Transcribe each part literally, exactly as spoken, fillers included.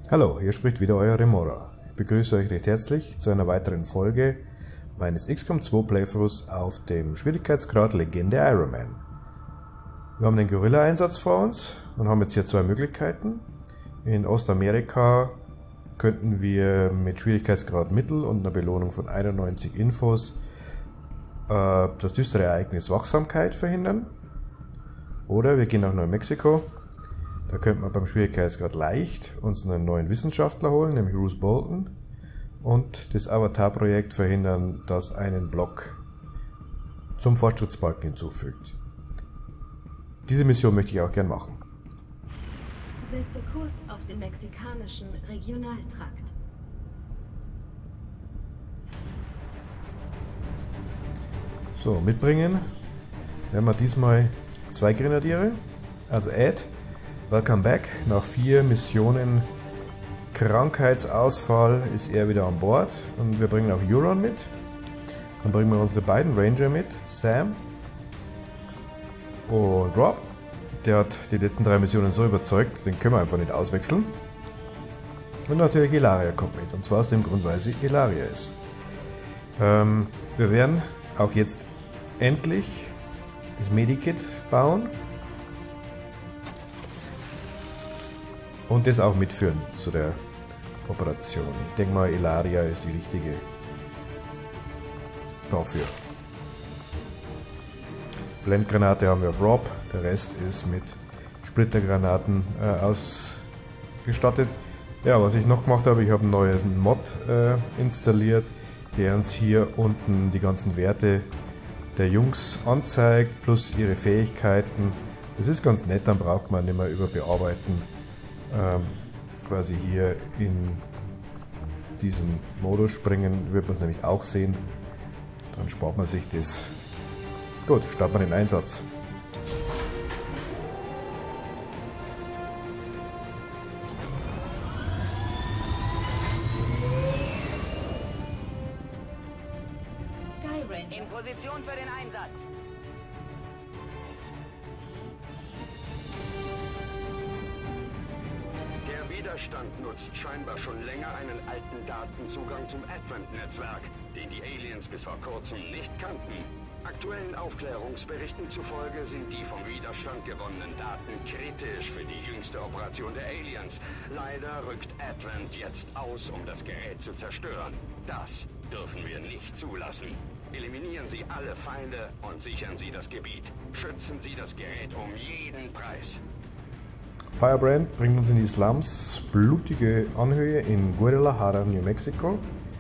Hallo, hier spricht wieder euer Remora. Ich begrüße euch recht herzlich zu einer weiteren Folge meines X COM zwei Playthroughs auf dem Schwierigkeitsgrad Legende Iron Man. Wir haben den Guerilla-Einsatz vor uns und haben jetzt hier zwei Möglichkeiten. In Ostamerika könnten wir mit Schwierigkeitsgrad Mittel und einer Belohnung von einundneunzig Infos äh, das düstere Ereignis Wachsamkeit verhindern. Oder wir gehen nach Neumexiko. Da könnten wir beim Schwierigkeitsgrad Leicht uns einen neuen Wissenschaftler holen, nämlich Bruce Bolton, und das Avatar-Projekt verhindern, das einen Block zum Fortschrittsbalken hinzufügt. Diese Mission möchte ich auch gern machen. Setze Kurs auf den mexikanischen Regionaltrakt. So, mitbringen werden wir diesmal zwei Grenadiere, also Ed. Welcome back. Nach vier Missionen Krankheitsausfall ist er wieder an Bord und wir bringen auch Euron mit. Dann bringen wir unsere beiden Ranger mit, Sam und Rob. Der hat die letzten drei Missionen so überzeugt, den können wir einfach nicht auswechseln. Und natürlich Ilaria kommt mit, und zwar aus dem Grund, weil sie Ilaria ist. Ähm, wir werden auch jetzt endlich das Medikit bauen. Und das auch mitführen zu der Operation. Ich denke mal, Ilaria ist die richtige dafür. Blendgranate haben wir auf Rob, der Rest ist mit Splittergranaten äh, ausgestattet. Ja, was ich noch gemacht habe, ich habe einen neuen Mod äh, installiert, der uns hier unten die ganzen Werte der Jungs anzeigt, plus ihre Fähigkeiten. Das ist ganz nett, dann braucht man nicht mehr über Bearbeiten ähm, quasi hier in diesen Modus springen, wird man es nämlich auch sehen. Dann spart man sich das. Gut, starten wir den Einsatz. In Position für den Einsatz. Der Widerstand nutzt scheinbar schon länger einen alten Datenzugang zum Advent-Netzwerk, den die Aliens bis vor kurzem nicht kannten. Aktuellen Aufklärungsberichten zufolge sind die vom Widerstand gewonnenen Daten kritisch für die jüngste Operation der Aliens. Leider rückt Advent jetzt aus, um das Gerät zu zerstören. Das dürfen wir nicht zulassen. Eliminieren Sie alle Feinde und sichern Sie das Gebiet. Schützen Sie das Gerät um jeden Preis. Firebrand bringt uns in die Slums, blutige Anhöhe in Guadalajara, New Mexico.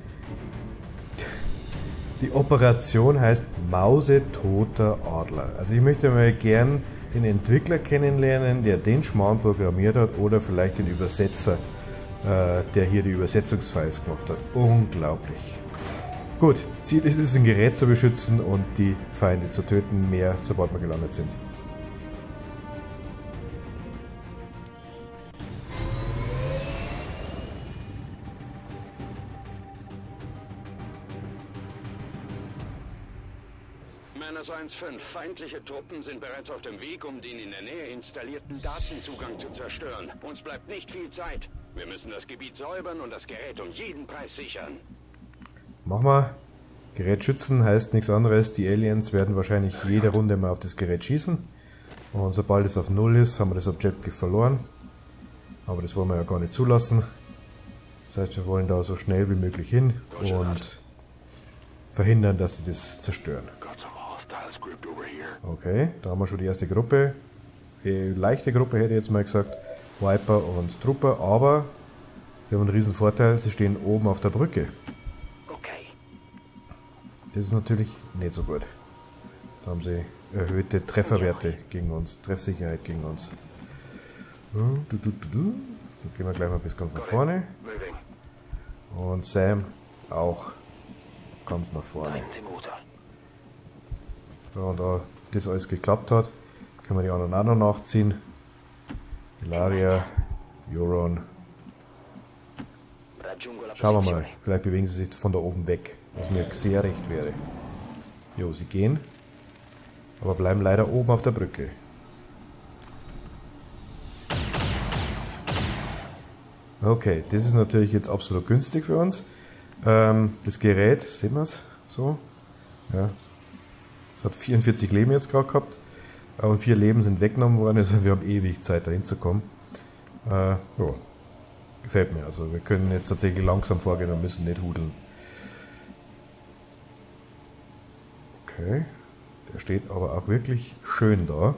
Die Operation heißt Mausetoter Adler. Also ich möchte mal gern den Entwickler kennenlernen, der den Schmarrn programmiert hat, oder vielleicht den Übersetzer, äh, der hier die Übersetzungsfiles gemacht hat. Unglaublich. Gut, Ziel ist es, ein Gerät zu beschützen und die Feinde zu töten, mehr sobald wir gelandet sind. Menace eins fünf, feindliche Truppen sind bereits auf dem Weg, um den in der Nähe installierten Datenzugang zu zerstören. Uns bleibt nicht viel Zeit. Wir müssen das Gebiet säubern und das Gerät um jeden Preis sichern. Machen wir. Gerät schützen heißt nichts anderes. Die Aliens werden wahrscheinlich jede Runde mal auf das Gerät schießen. Und sobald es auf Null ist, haben wir das Objective verloren. Aber das wollen wir ja gar nicht zulassen. Das heißt, wir wollen da so schnell wie möglich hin und verhindern, dass sie das zerstören. Okay, da haben wir schon die erste Gruppe. Die leichte Gruppe hätte ich jetzt mal gesagt. Viper und Trooper, aber wir haben einen riesen Vorteil, sie stehen oben auf der Brücke. Das ist natürlich nicht so gut. Da haben sie erhöhte Trefferwerte gegen uns, Treffsicherheit gegen uns. Dann gehen wir gleich mal bis ganz nach vorne. Und Sam auch ganz nach vorne. Ja, und da das alles geklappt hat, können wir die anderen auch noch nachziehen. Ilaria, Euron. Schauen wir mal, vielleicht bewegen sie sich von da oben weg, was mir sehr recht wäre. Jo, sie gehen, aber bleiben leider oben auf der Brücke. Okay, das ist natürlich jetzt absolut günstig für uns. Ähm, das Gerät, sehen wir es so? Ja. Es hat vierundvierzig Leben jetzt gerade gehabt. Und vier Leben sind weggenommen worden, also wir haben ewig Zeit dahin zu kommen. Äh, ja. Gefällt mir. Also wir können jetzt tatsächlich langsam vorgehen und müssen nicht hudeln. Okay. Der steht aber auch wirklich schön da.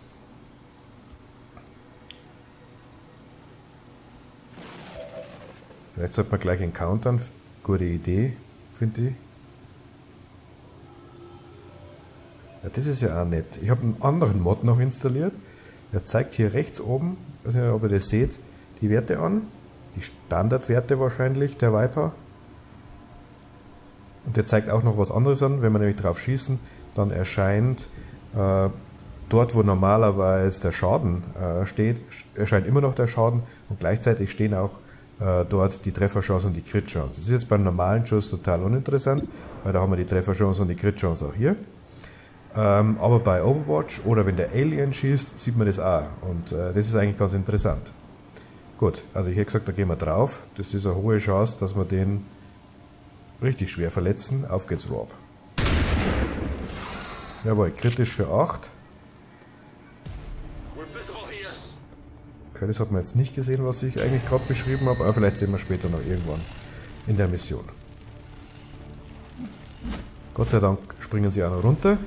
Vielleicht sollte man gleich encountern. Gute Idee, finde ich. Ja, das ist ja auch nett. Ich habe einen anderen Mod noch installiert. Der zeigt hier rechts oben, ich weiß nicht, ob ihr das seht, die Werte an. Die Standardwerte wahrscheinlich, der Viper. Und der zeigt auch noch was anderes an. Wenn wir nämlich drauf schießen, dann erscheint äh, dort, wo normalerweise der Schaden äh, steht, erscheint immer noch der Schaden. Und gleichzeitig stehen auch äh, dort die Trefferchance und die Crit-Chance. Das ist jetzt beim normalen Schuss total uninteressant, weil da haben wir die Trefferchance und die Crit-Chance auch hier. Ähm, aber bei Overwatch oder wenn der Alien schießt, sieht man das auch. Und äh, das ist eigentlich ganz interessant. Gut, also ich hätte gesagt, da gehen wir drauf. Das ist eine hohe Chance, dass wir den richtig schwer verletzen. Auf geht's, Rob. Jawohl, kritisch für acht. Okay, das hat man jetzt nicht gesehen, was ich eigentlich gerade beschrieben habe. Aber vielleicht sehen wir später noch irgendwann in der Mission. Gott sei Dank springen sie auch noch runter.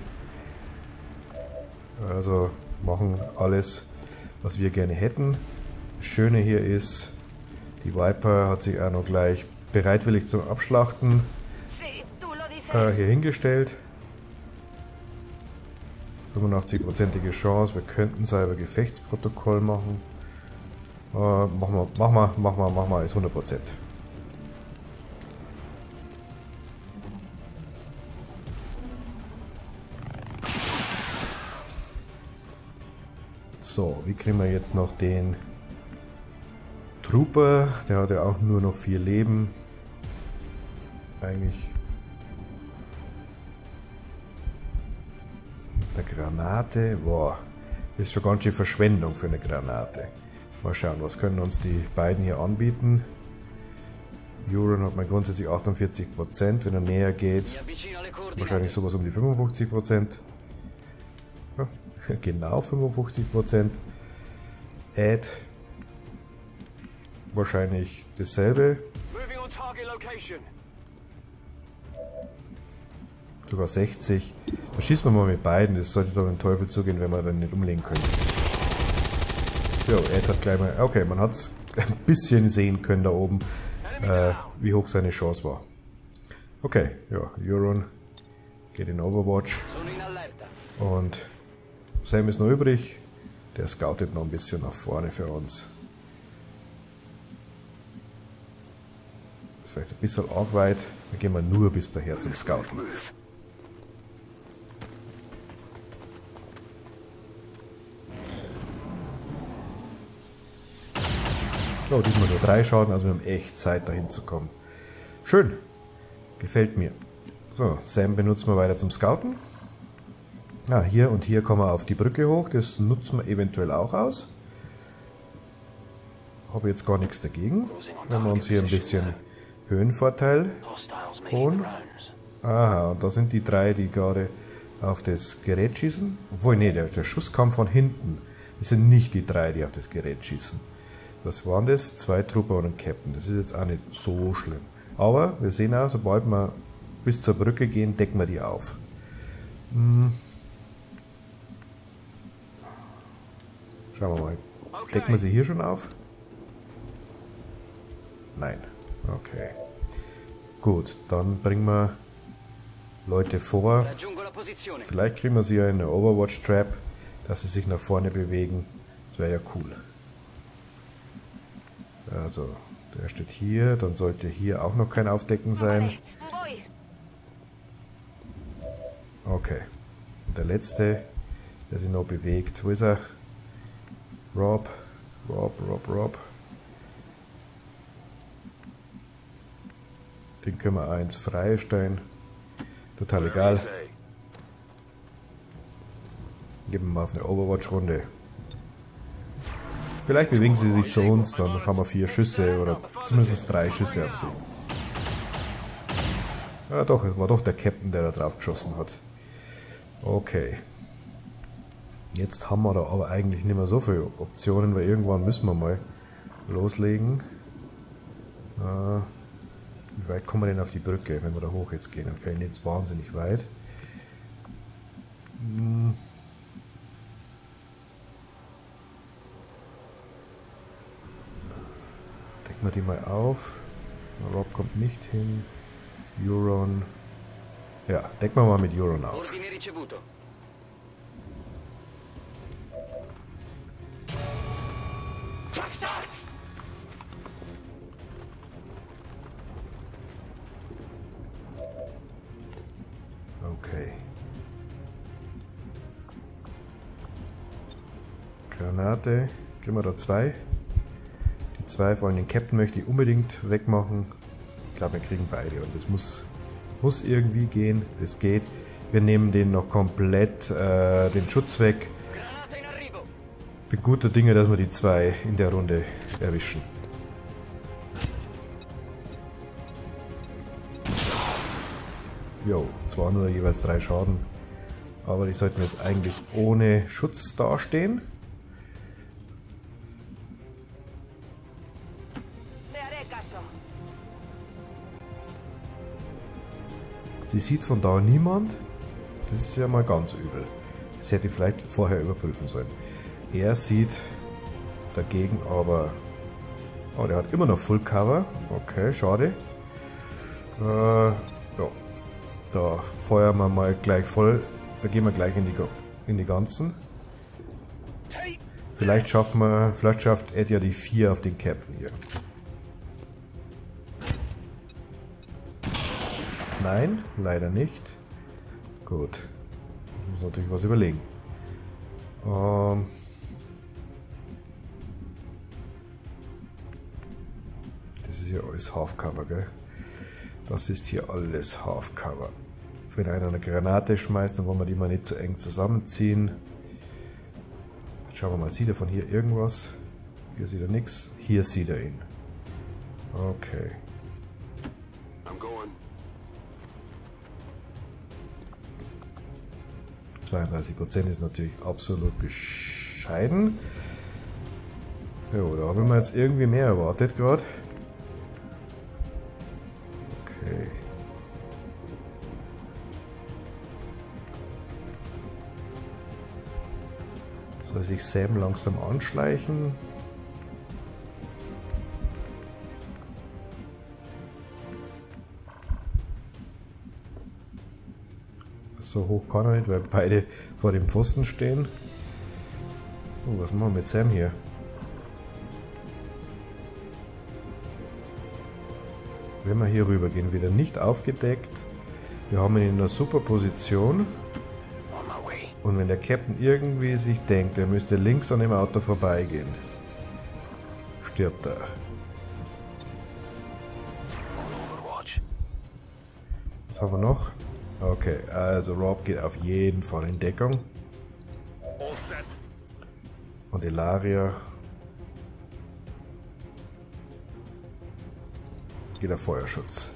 Also machen alles, was wir gerne hätten. Das Schöne hier ist, die Viper hat sich auch noch gleich bereitwillig zum Abschlachten äh, hier hingestellt. fünfundachtzig-prozentige Chance, wir könnten selber Gefechtsprotokoll machen. Äh, machen wir, machen wir, machen wir, machen wir, ist hundert Prozent. So, wie kriegen wir jetzt noch den Trooper? Der hat ja auch nur noch vier Leben. Eigentlich. Eine Granate. Boah, das ist schon ganz schön Verschwendung für eine Granate. Mal schauen, was können uns die beiden hier anbieten. Euron hat man grundsätzlich achtundvierzig Prozent, wenn er näher geht. Wahrscheinlich sowas um die fünfundfünfzig Prozent. Ja, genau fünfundfünfzig Prozent. Add. Wahrscheinlich dasselbe. Sogar sechzig. Da schießen wir mal mit beiden. Das sollte doch den Teufel zugehen, wenn wir dann nicht umlegen können. Jo, Ed hat gleich mal. Okay, man hat es ein bisschen sehen können da oben, äh, wie hoch seine Chance war. Okay, ja, Euron geht in Overwatch. Und Sam ist noch übrig. Der scoutet noch ein bisschen nach vorne für uns. Vielleicht ein bisschen arg weit. Dann gehen wir nur bis daher zum Scouten. Oh, diesmal nur drei Schaden, also wir haben echt Zeit dahin zu kommen. Schön. Gefällt mir. So, Sam benutzen wir weiter zum Scouten. Ah, hier und hier kommen wir auf die Brücke hoch. Das nutzen wir eventuell auch aus. Habe jetzt gar nichts dagegen. Wenn wir uns hier ein bisschen Höhenvorteil holen. Aha, und da sind die drei, die gerade auf das Gerät schießen. Obwohl, nee, der, der Schuss kam von hinten. Das sind nicht die drei, die auf das Gerät schießen. Was waren das? Zwei Trooper und ein Captain. Das ist jetzt auch nicht so schlimm. Aber wir sehen auch, sobald wir bis zur Brücke gehen, decken wir die auf. Hm. Schauen wir mal. Decken wir sie hier schon auf? Nein. Okay. Gut, dann bringen wir Leute vor. Vielleicht kriegen wir sie ja in eine Overwatch-Trap, dass sie sich nach vorne bewegen. Das wäre ja cool. Also, der steht hier, dann sollte hier auch noch kein Aufdecken sein. Okay. Und der letzte, der sich noch bewegt. Wo ist er? Rob. Rob, Rob, Rob. Den können wir eins freistellen. Total egal. Geben wir mal auf eine Overwatch-Runde. Vielleicht bewegen sie sich zu uns, dann haben wir vier Schüsse oder zumindest drei Schüsse auf sie. Ja doch, es war doch der Captain, der da drauf geschossen hat. Okay. Jetzt haben wir da aber eigentlich nicht mehr so viele Optionen, weil irgendwann müssen wir mal loslegen. Äh, wie weit kommen wir denn auf die Brücke, wenn wir da hoch jetzt gehen? Okay, nicht wahnsinnig weit. Hm. Decken wir die mal auf. Rob kommt nicht hin. Euron. Ja, decken wir mal mit Euron auf. Okay. Granate. Kriegen wir da zwei. Die zwei, vor allem den Captain, möchte ich unbedingt wegmachen. Ich glaube, wir kriegen beide und das muss, muss irgendwie gehen. Es geht. Wir nehmen den noch komplett äh, den Schutz weg. Bin guter Dinge, dass wir die zwei in der Runde erwischen. Jo, zwar nur jeweils drei Schaden, aber die sollten jetzt eigentlich ohne Schutz dastehen. Sie sieht von da niemand. Das ist ja mal ganz übel. Das hätte ich vielleicht vorher überprüfen sollen. Er sieht dagegen aber... Oh, der hat immer noch Full Cover. Okay, schade. Äh, ja. Da feuern wir mal gleich voll. Da gehen wir gleich in die, in die ganzen. Vielleicht schaffen wir... Vielleicht schafft Ed ja die vier auf den Captain hier. Nein, leider nicht. Gut. Ich muss natürlich was überlegen. Ähm... Das ist hier alles Half-Cover, gell? Das ist hier alles Half-Cover. Wenn einer eine Granate schmeißt, dann wollen wir die mal nicht zu eng zusammenziehen. Jetzt schauen wir mal, sieht er von hier irgendwas? Hier sieht er nichts. Hier sieht er ihn. Okay. zweiunddreißig Prozent ist natürlich absolut bescheiden. Jo, da haben wir jetzt irgendwie mehr erwartet gerade. Okay. Soll sich Sam langsam anschleichen? So hoch kann er nicht, weil beide vor dem Pfosten stehen. Oh, was machen wir mit Sam hier? Wenn wir hier rüber gehen, wieder nicht aufgedeckt. Wir haben ihn in einer super Position. Und wenn der Captain irgendwie sich denkt, er müsste links an dem Auto vorbeigehen, stirbt er. Was haben wir noch? Okay, also Rob geht auf jeden Fall in Deckung. Und Ilaria geht auf Feuerschutz.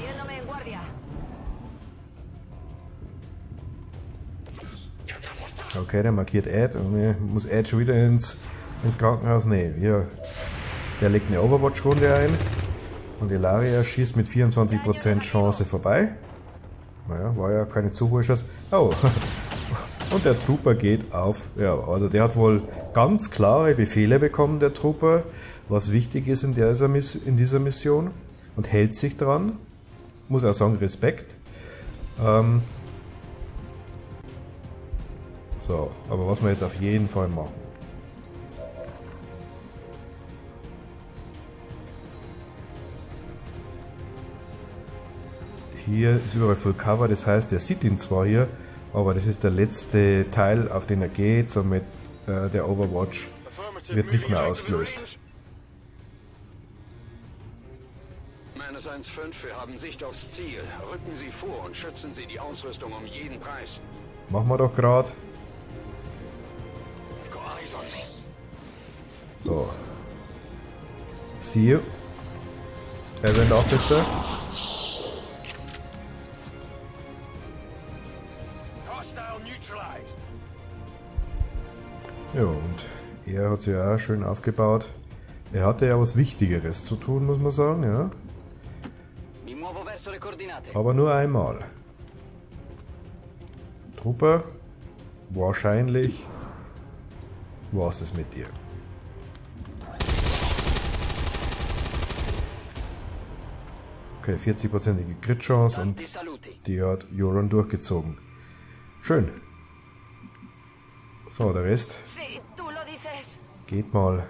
Okay, der markiert Ed. Und muss Ed schon wieder ins, ins Krankenhaus? Nee, wir, der legt eine Overwatch-Runde ein. Und Ilaria schießt mit vierundzwanzig Prozent Chance vorbei. Naja, war ja keine zu hohe Chance. Oh, und der Trooper geht auf. Ja, also der hat wohl ganz klare Befehle bekommen, der Trooper, was wichtig ist in dieser, in dieser Mission. Und hält sich dran. Muss auch sagen, Respekt. Ähm so, aber was wir jetzt auf jeden Fall machen. Hier ist überall Full Cover, das heißt, er sieht ihn zwar hier, aber das ist der letzte Teil, auf den er geht, somit äh, der Overwatch wird nicht mehr ausgelöst. Meines eins fünf, wir haben Sicht aufs Ziel. Rücken Sie vor und schützen Sie die Ausrüstung um jeden Preis. Machen wir doch gerade. So. See you, Event Officer. Ja, und er hat sich ja auch schön aufgebaut. Er hatte ja was Wichtigeres zu tun, muss man sagen, ja. Aber nur einmal. Trooper, wahrscheinlich war es das mit dir. Okay, vierzig-prozentige Crit-Chance und die hat Euron durchgezogen. Schön. So, der Rest geht mal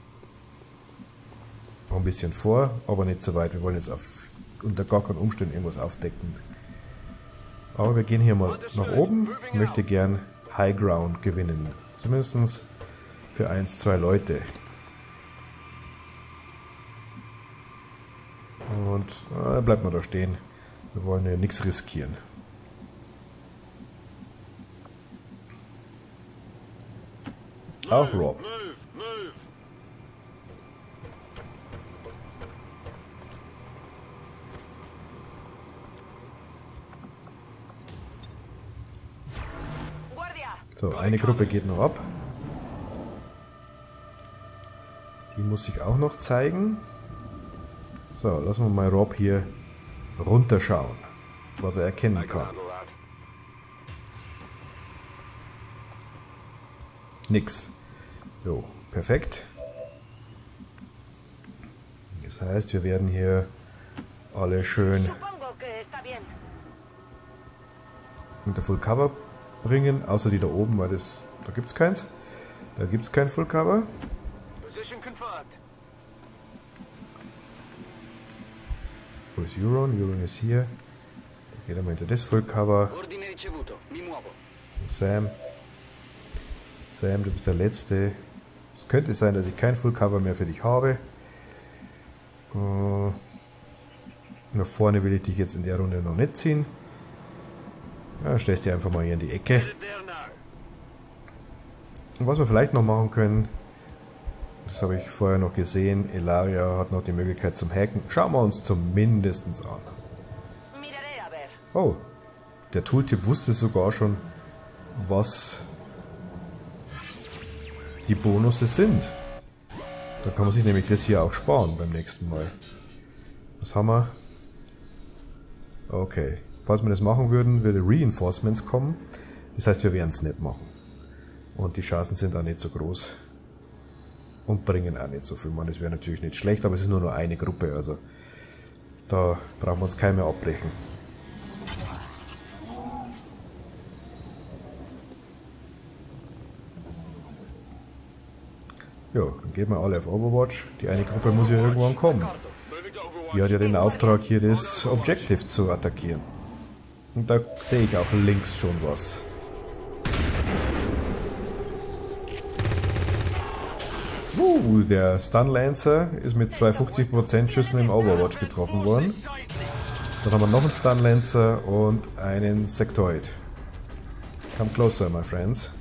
ein bisschen vor, aber nicht so weit. Wir wollen jetzt auf, unter gar keinen Umständen irgendwas aufdecken. Aber wir gehen hier mal nach oben. Ich möchte gern High Ground gewinnen. Zumindest für eins, zwei Leute. Und äh, bleibt mal da stehen. Wir wollen ja nichts riskieren. Auch Rob. So, eine Gruppe geht noch ab. Die muss sich auch noch zeigen. So, lassen wir mal Rob hier runterschauen, was er erkennen kann. Nix. Jo, perfekt. Das heißt, wir werden hier alle schön unter Full Cover bringen, außer die da oben, weil das, da gibt es keins. Da gibt es kein Full Cover. Wo ist Euron? Euron ist hier. Da geht er mal hinter das Full Cover. Sam. Sam, du bist der Letzte. Es könnte sein, dass ich kein Full Cover mehr für dich habe. Uh, nach vorne will ich dich jetzt in der Runde noch nicht ziehen. Ja, stellst dich einfach mal hier in die Ecke. Und was wir vielleicht noch machen können, das habe ich vorher noch gesehen, Elaria hat noch die Möglichkeit zum Hacken. Schauen wir uns zumindest an. Oh, der Tooltip wusste sogar schon, was die Bonusse sind. Dann kann man sich nämlich das hier auch sparen beim nächsten Mal. Was haben wir? Okay. Falls wir das machen würden, würde Reinforcements kommen. Das heißt, wir werden es nicht machen. Und die Chancen sind auch nicht so groß. Und bringen auch nicht so viel. Man, das wäre natürlich nicht schlecht, aber es ist nur noch eine Gruppe. Also da brauchen wir uns keinen mehr abbrechen. Ja, dann gehen wir alle auf Overwatch. Die eine Gruppe muss ja irgendwann kommen. Die hat ja den Auftrag, hier das Objective zu attackieren. Und da sehe ich auch links schon was. Uh, der Stunlancer ist mit zwei fünfzig Prozent Schüssen im Overwatch getroffen worden. Dann haben wir noch einen Stunlancer und einen Sectoid. Come closer, my friends.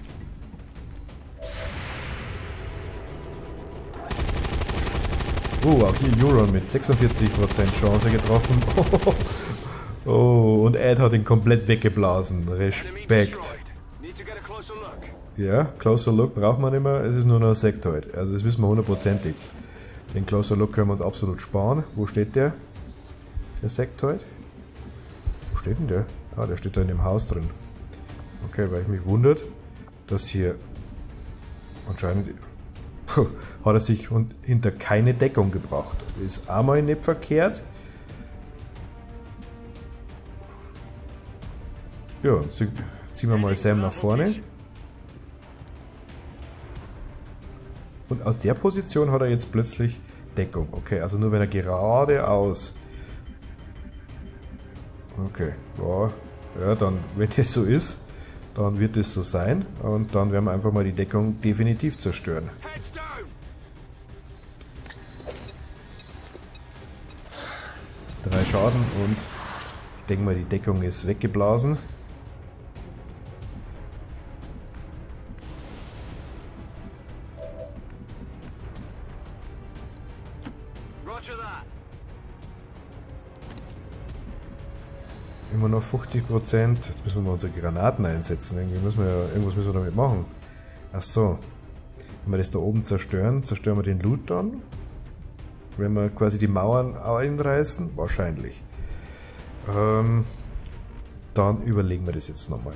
Uh, auch hier Euron mit sechsundvierzig Prozent Chance getroffen. Oh, und Ed hat ihn komplett weggeblasen. Respekt. Ja, Closer Look braucht man nicht mehr. Es ist nur noch ein Sectoid. Also das wissen wir hundertprozentig. Den Closer Look können wir uns absolut sparen. Wo steht der? Der Sectoid? Wo steht denn der? Ah, der steht da in dem Haus drin. Okay, weil ich mich wundert, dass hier anscheinend puh, hat er sich hinter keine Deckung gebracht. Ist einmal nicht verkehrt. Ja, ziehen wir mal Sam nach vorne. Und aus der Position hat er jetzt plötzlich Deckung. Okay, also nur wenn er geradeaus... Okay, ja, ja, dann, wenn das so ist, dann wird es so sein. Und dann werden wir einfach mal die Deckung definitiv zerstören. Drei Schaden und ich denke mal, die Deckung ist weggeblasen. Immer noch fünfzig Prozent. Jetzt müssen wir mal unsere Granaten einsetzen. Irgendwie müssen wir ja, irgendwas müssen wir damit machen. Ach so. Wenn wir das da oben zerstören, zerstören wir den Loot dann. Wenn wir quasi die Mauern einreißen? Wahrscheinlich. Ähm, dann überlegen wir das jetzt nochmal.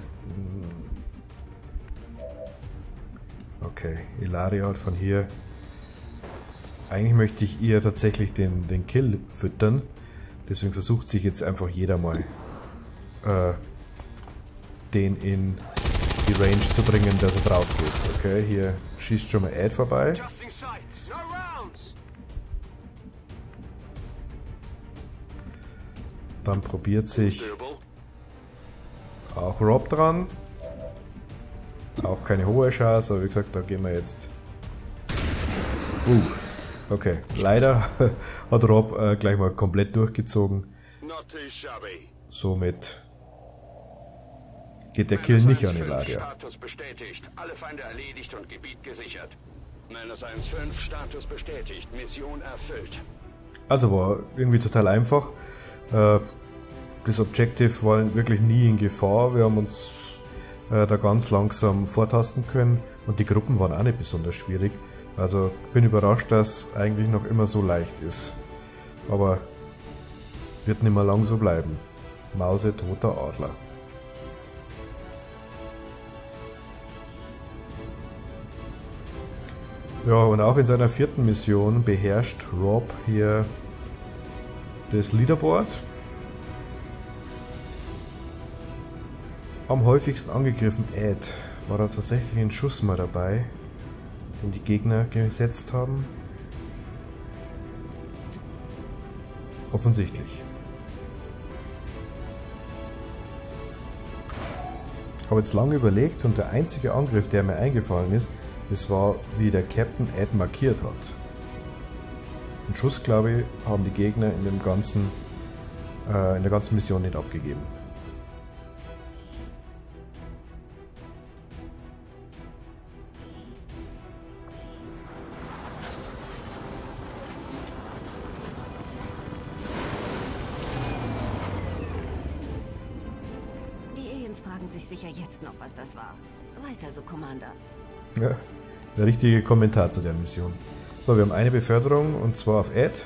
Okay, Ilaria hat von hier... Eigentlich möchte ich ihr tatsächlich den, den Kill füttern. Deswegen versucht sich jetzt einfach jeder mal äh, den in die Range zu bringen, dass er drauf geht. Okay, hier schießt schon mal Ed vorbei. Dann probiert sich auch Rob dran. Auch keine hohe Chance, aber wie gesagt, da gehen wir jetzt. Uh, okay. Leider hat Rob äh, gleich mal komplett durchgezogen. Somit geht der Kill nicht an Ilaria. Status bestätigt. Alle Feinde erledigt und Gebiet gesichert. Meines eins fünf Status bestätigt. Mission erfüllt. Also war irgendwie total einfach. Äh, das Objective war wirklich nie in Gefahr. Wir haben uns äh, da ganz langsam vortasten können und die Gruppen waren auch nicht besonders schwierig. Also bin überrascht, dass eigentlich noch immer so leicht ist. Aber wird nicht mehr lang so bleiben. Mause, toter Adler. Ja, und auch in seiner vierten Mission beherrscht Rob hier das Leaderboard. Am häufigsten angegriffen Ed. War da tatsächlich ein Schuss mal dabei, den die Gegner gesetzt haben? Offensichtlich. Ich habe jetzt lange überlegt und der einzige Angriff, der mir eingefallen ist, das war, wie der Captain Ed markiert hat. Einen Schuss, glaube ich, haben die Gegner in, dem ganzen, äh, in der ganzen Mission nicht abgegeben. Fragen sich sicher jetzt noch, was das war. Weiter so, Commander. Ja, der richtige Kommentar zu der Mission. So, wir haben eine Beförderung und zwar auf Ed.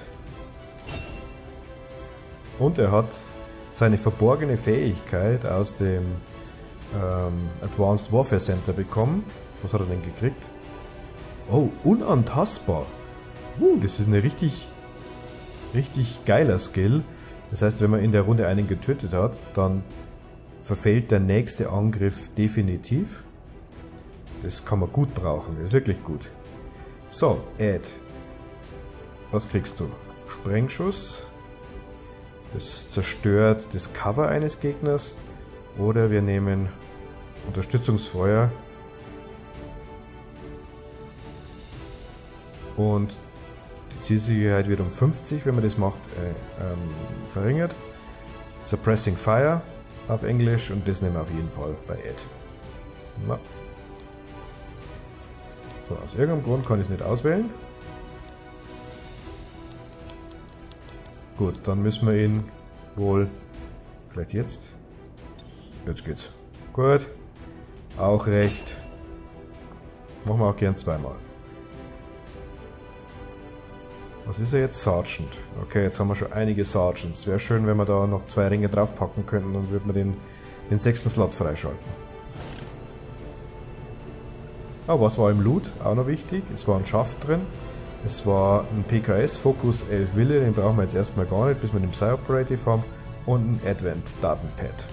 Und er hat seine verborgene Fähigkeit aus dem ähm, Advanced Warfare Center bekommen. Was hat er denn gekriegt? Oh, unantastbar. Uh, das ist eine richtig, richtig geiler Skill. Das heißt, wenn man in der Runde einen getötet hat, dann verfällt der nächste Angriff definitiv. Das kann man gut brauchen, das ist wirklich gut. So, Ed. Was kriegst du? Sprengschuss. Das zerstört das Cover eines Gegners. Oder wir nehmen Unterstützungsfeuer. Und die Zielsicherheit wird um fünfzig, wenn man das macht, äh, ähm, verringert. Suppressing Fire auf Englisch und das nehmen wir auf jeden Fall bei Ed. Na. So, aus irgendeinem Grund kann ich es nicht auswählen. Gut, dann müssen wir ihn wohl... Vielleicht jetzt? Jetzt geht's. Gut. Auch recht. Machen wir auch gern zweimal. Was ist er jetzt? Sergeant. Okay, jetzt haben wir schon einige Sergeants. Wäre schön, wenn wir da noch zwei Ringe draufpacken könnten, dann würden wir den, den sechsten Slot freischalten. Aber was war im Loot? Auch noch wichtig. Es war ein Schaft drin. Es war ein P K S, Focus elf Wille, den brauchen wir jetzt erstmal gar nicht, bis wir den Psy-Operative haben. Und ein Advent-Datenpad.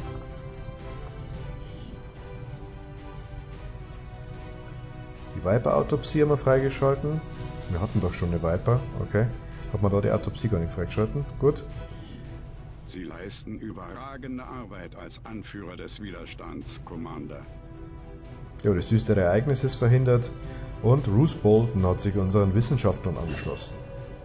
Die Viper-Autopsie haben wir freigeschalten. Wir hatten doch schon eine Viper, okay. Hat man da die Autopsie gar nicht freigeschalten? Gut. Sie leisten überragende Arbeit als Anführer des Widerstands, Commander. Ja, das düstere Ereignis ist verhindert und Roose Bolton hat sich unseren Wissenschaftlern angeschlossen.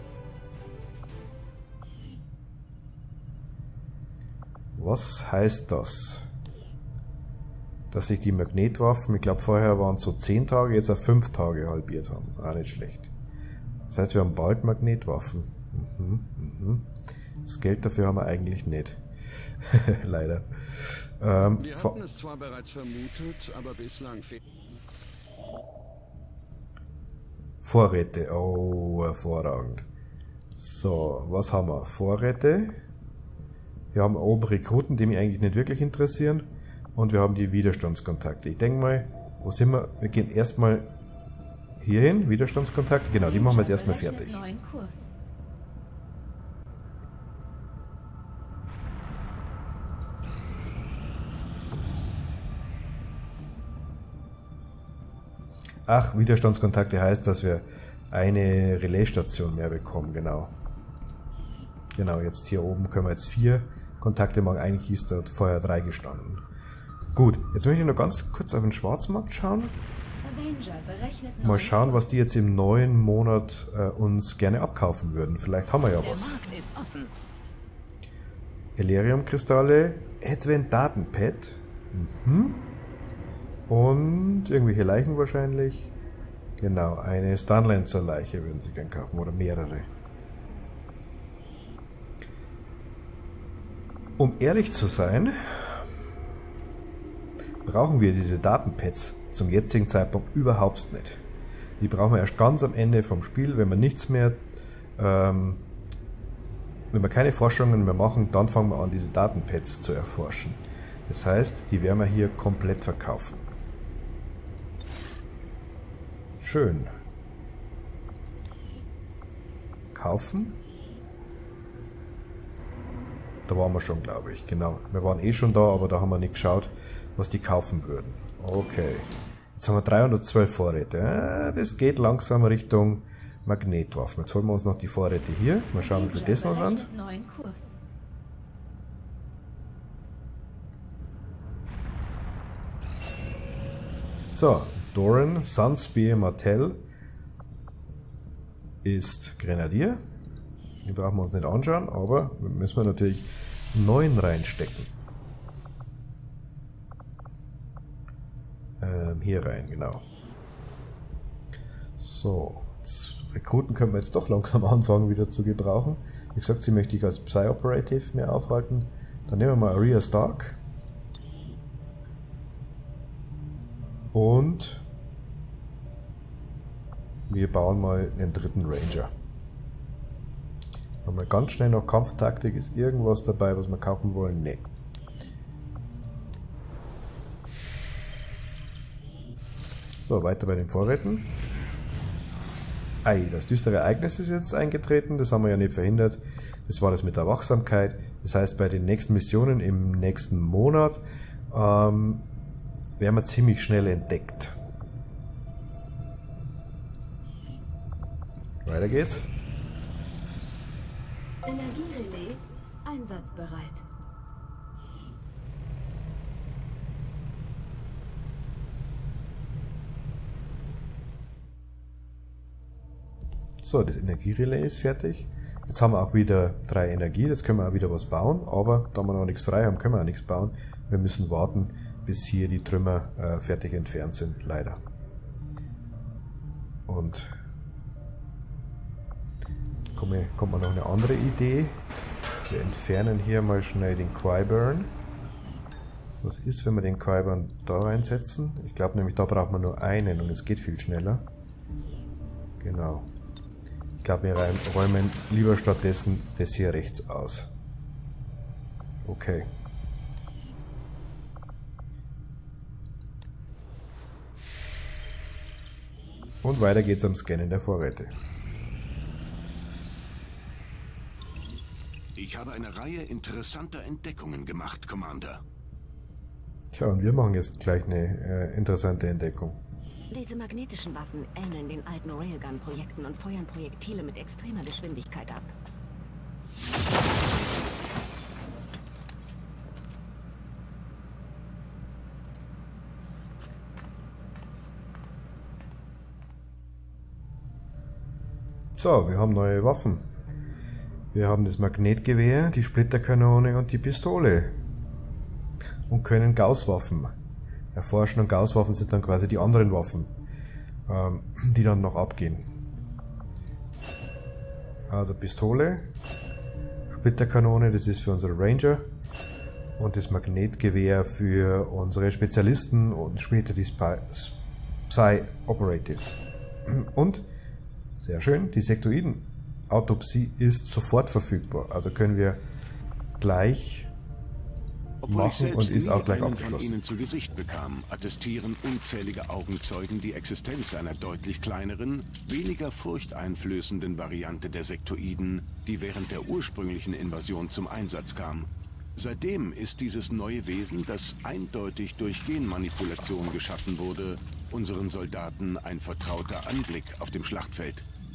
Was heißt das? Dass sich die Magnetwaffen, ich glaube vorher waren es so zehn Tage, jetzt auf fünf Tage halbiert haben. Auch nicht schlecht. Das heißt, wir haben bald Magnetwaffen. Mhm, mhm. Das Geld dafür haben wir eigentlich nicht. Leider. Ähm, Wir hatten es zwar bereits vermutet, aber bislang fehlt... Vorräte. Oh, hervorragend. So, was haben wir? Vorräte. Wir haben oben Rekruten, die mich eigentlich nicht wirklich interessieren. Und wir haben die Widerstandskontakte. Ich denke mal, wo sind wir? Wir gehen erstmal hier hin. Widerstandskontakte. Genau, die machen wir jetzt erstmal fertig. Neuen Kurs. Ach, Widerstandskontakte heißt, dass wir eine Relaisstation mehr bekommen, genau. Genau, jetzt hier oben können wir jetzt vier Kontakte machen. Eigentlich ist dort vorher drei gestanden. Gut, jetzt möchte ich noch ganz kurz auf den Schwarzmarkt schauen. Mal schauen, was die jetzt im neuen Monat äh, uns gerne abkaufen würden. Vielleicht haben wir ja was. Elerium-Kristalle, Advent Datenpad. Mhm. Und irgendwelche Leichen wahrscheinlich. Genau, eine Stunlancer-Leiche würden sie gern kaufen. Oder mehrere. Um ehrlich zu sein, brauchen wir diese Datenpads zum jetzigen Zeitpunkt überhaupt nicht. Die brauchen wir erst ganz am Ende vom Spiel, wenn wir nichts mehr, ähm, wenn wir keine Forschungen mehr machen, dann fangen wir an, diese Datenpads zu erforschen. Das heißt, die werden wir hier komplett verkaufen. Schön. Kaufen. Da waren wir schon, glaube ich. Genau. Wir waren eh schon da, aber da haben wir nicht geschaut, was die kaufen würden. Okay. Jetzt haben wir dreihundertzwölf Vorräte. Ah, das geht langsam Richtung Magnetwaffen. Jetzt holen wir uns noch die Vorräte hier. Mal schauen, wie viel das noch sind. So, Doran Sunspear Martell ist Grenadier. Die brauchen wir uns nicht anschauen, aber müssen wir natürlich neun reinstecken. Ähm, hier rein, genau. So, Rekruten können wir jetzt doch langsam anfangen wieder zu gebrauchen. Wie gesagt, sie möchte ich als Psy-Operative mehr aufhalten. Dann nehmen wir mal Arya Stark. Und wir bauen mal einen dritten Ranger. Mal ganz schnell noch Kampftaktik. Ist irgendwas dabei, was wir kaufen wollen? Nee. So, weiter bei den Vorräten. Ei, das düstere Ereignis ist jetzt eingetreten. Das haben wir ja nicht verhindert. Das war das mit der Wachsamkeit. Das heißt, bei den nächsten Missionen im nächsten Monat ähm, werden wir ziemlich schnell entdeckt. Weiter geht's. Energierelais einsatzbereit. So, das Energierelais ist fertig. Jetzt haben wir auch wieder drei Energie, das können wir auch wieder was bauen, aber da wir noch nichts frei haben, können wir auch nichts bauen. Wir müssen warten, bis hier die Trümmer äh, fertig entfernt sind, leider. Und jetzt kommt mir, kommt mir noch eine andere Idee. Wir entfernen hier mal schnell den Qyburn. Was ist, wenn wir den Qyburn da reinsetzen? Ich glaube nämlich, da braucht man nur einen und es geht viel schneller. Genau. Ich glaube, wir räumen lieber stattdessen das hier rechts aus. Okay. Und weiter geht's am Scannen der Vorräte. Ich habe eine Reihe interessanter Entdeckungen gemacht, Commander. Tja, und wir machen jetzt gleich eine äh, interessante Entdeckung. Diese magnetischen Waffen ähneln den alten Railgun-Projekten und feuern Projektile mit extremer Geschwindigkeit ab. So, wir haben neue Waffen. Wir haben das Magnetgewehr, die Splitterkanone und die Pistole. Und können Gausswaffen erforschen, und Gausswaffen sind dann quasi die anderen Waffen, ähm, die dann noch abgehen. Also Pistole, Splitterkanone, das ist für unsere Ranger, und das Magnetgewehr für unsere Spezialisten und später die Psi-Operatives. Und, sehr schön, die Sektoiden-Autopsie ist sofort verfügbar, also können wir gleich machen und ist auch gleich abgeschlossen. Von Ihnen zu Gesicht bekam, attestieren unzählige Augenzeugen die Existenz einer deutlich kleineren, weniger furchteinflößenden Variante der Sektoiden, die während der ursprünglichen Invasion zum Einsatz kam. Seitdem ist dieses neue Wesen, das eindeutig durch Genmanipulation geschaffen wurde, unseren Soldaten ein vertrauter Anblick auf dem Schlachtfeld.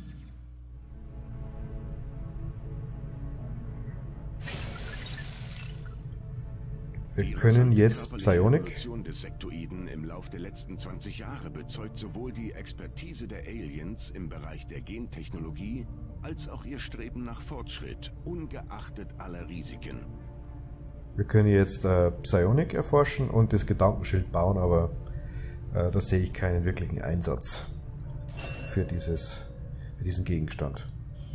Wir können jetzt Psionic. Die Evolution des Sektoiden im Lauf der letzten zwanzig Jahre bezeugt sowohl die Expertise der Aliens im Bereich der Gentechnologie, als auch ihr Streben nach Fortschritt, ungeachtet aller Risiken. Wir können jetzt äh, Psionic erforschen und das Gedankenschild bauen, aber äh, da sehe ich keinen wirklichen Einsatz für, dieses, für diesen Gegenstand.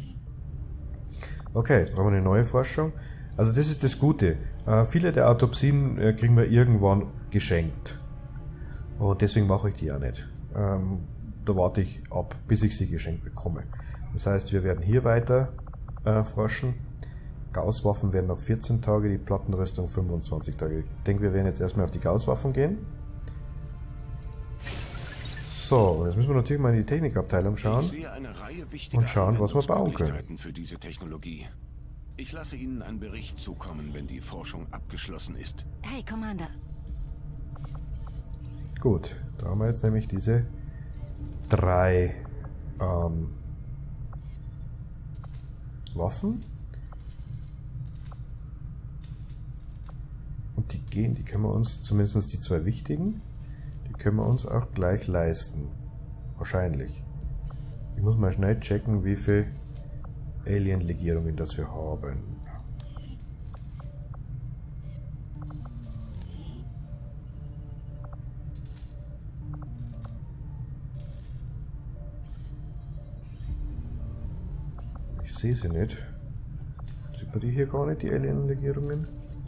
Okay, jetzt brauchen wir eine neue Forschung. Also das ist das Gute. Äh, viele der Autopsien äh, kriegen wir irgendwann geschenkt. Und deswegen mache ich die auch nicht. Ähm, da warte ich ab, bis ich sie geschenkt bekomme. Das heißt, wir werden hier weiter äh, forschen. Gausswaffen werden noch vierzehn Tage, die Plattenrüstung fünfundzwanzig Tage. Ich denke, wir werden jetzt erstmal auf die Gausswaffen gehen. So, jetzt müssen wir natürlich mal in die Technikabteilung schauen und schauen, was wir bauen können. Für diese Technologie. Ich lasse Ihnen einen Bericht zukommen, wenn die Forschung abgeschlossen ist. Hey, Commander. Gut, da haben wir jetzt nämlich diese drei ähm, Waffen. Und die gehen, die können wir uns, zumindest die zwei wichtigen, die können wir uns auch gleich leisten. Wahrscheinlich. Ich muss mal schnell checken, wie viel Alien-Legierungen das wir haben. Ich sehe sie nicht. Sieht man die hier gar nicht, die Alien-Legierungen?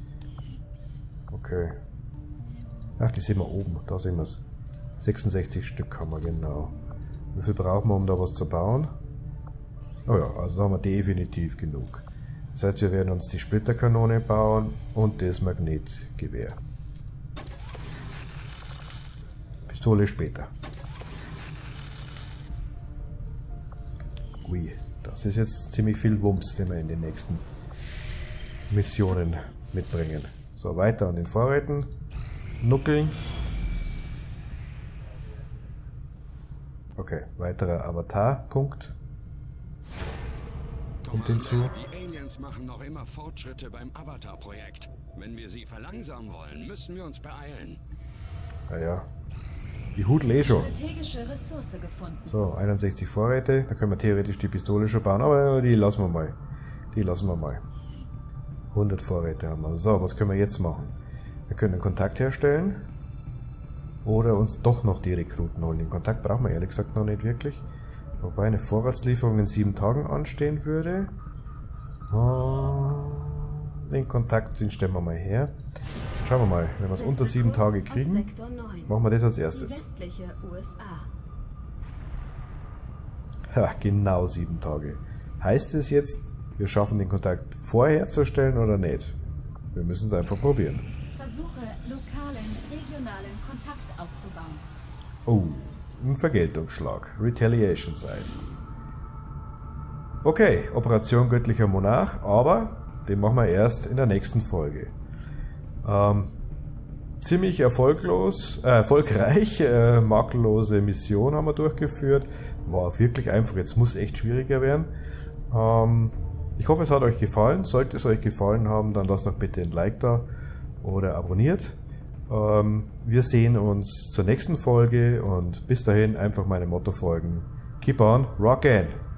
Okay. Ach, die sehen wir oben. Da sehen wir es. sechsundsechzig Stück haben wir, genau. Wie viel brauchen wir, um da was zu bauen? Oh ja, also da haben wir definitiv genug. Das heißt, wir werden uns die Splitterkanone bauen und das Magnetgewehr. Pistole später. Ui, das ist jetzt ziemlich viel Wumms, den wir in den nächsten Missionen mitbringen. So, weiter an den Vorräten. Nuckeln. Okay, weiterer Avatar-Punkt. Kommt hinzu. Die Aliens machen noch immer Fortschritte beim Avatar-Projekt. Wenn wir sie verlangsamen wollen, müssen wir uns beeilen. Naja, die Hudel eh schon. Strategische Ressource gefunden. So, einundsechzig Vorräte. Da können wir theoretisch die Pistole schon bauen, aber die lassen wir mal. Die lassen wir mal. hundert Vorräte haben wir. So, was können wir jetzt machen? Wir können einen Kontakt herstellen. Oder uns doch noch die Rekruten holen. Den Kontakt brauchen wir ehrlich gesagt noch nicht wirklich. Wobei eine Vorratslieferung in sieben Tagen anstehen würde. Den Kontakt, den stellen wir mal her. Schauen wir mal, wenn wir es unter sieben Tage kriegen, machen wir das als erstes. Ja, genau sieben Tage. Heißt es jetzt, wir schaffen den Kontakt vorherzustellen oder nicht? Wir müssen es einfach probieren. Versuche, lokalen, regionalen Kontakt aufzubauen. Oh. Ein Vergeltungsschlag. Retaliation Side. Okay, Operation Göttlicher Monarch, aber den machen wir erst in der nächsten Folge. Ähm, ziemlich erfolglos, äh, erfolgreich, äh, makellose Mission haben wir durchgeführt. War wirklich einfach, jetzt muss echt schwieriger werden. Ähm, ich hoffe, es hat euch gefallen. Sollte es euch gefallen haben, dann lasst doch bitte ein Like da oder abonniert. Wir sehen uns zur nächsten Folge und bis dahin einfach meinem Motto folgen. Keep on rockin'!